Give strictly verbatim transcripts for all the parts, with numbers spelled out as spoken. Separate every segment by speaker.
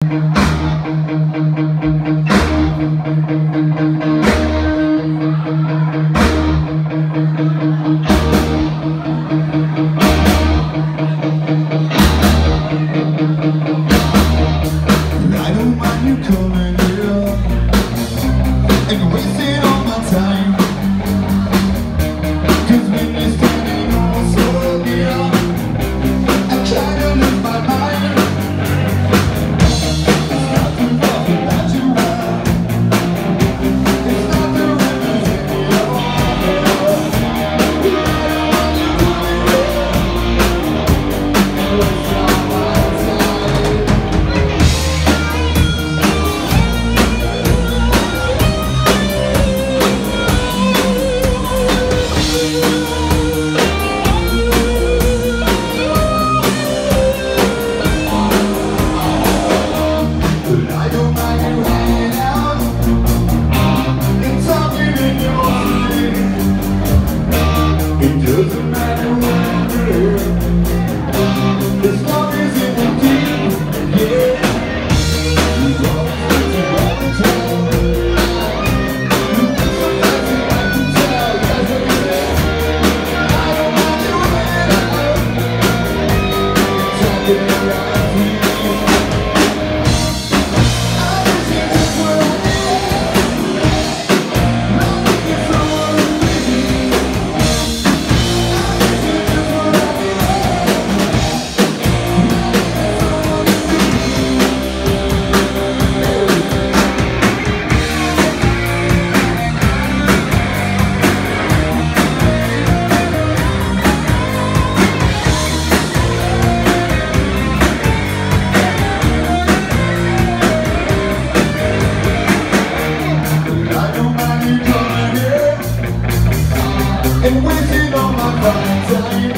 Speaker 1: And waiting on my fine time,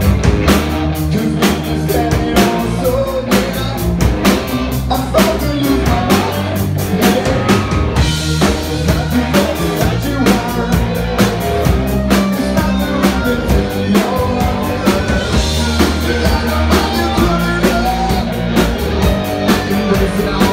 Speaker 1: 'cause when you're standing on so near, I'm about to lose my mind. Yeah, not the only that you are. It's not the one that takes me all out. I don't mind you coming up and wasting all